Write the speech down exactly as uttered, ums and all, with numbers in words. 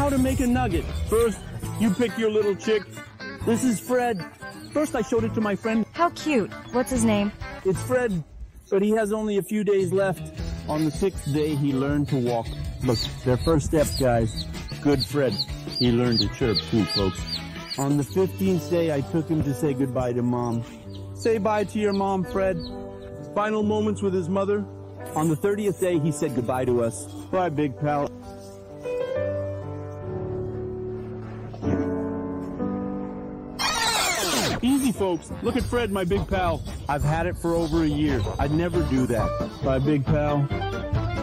how to make a nugget. First, you pick your little chick. This is Fred. First, I showed it to my friend. How cute. What's his name? It's Fred, but he has only a few days left. On the sixth day, he learned to walk. Look, their first step, guys. Good Fred. He learned to chirp too, folks. On the fifteenth day, I took him to say goodbye to Mom. Say bye to your mom, Fred. Final moments with his mother. On the thirtieth day, he said goodbye to us. Bye, big pal. Easy, folks. Look at Fred, my big pal. I've had it for over a year. I'd never do that. Bye, big pal.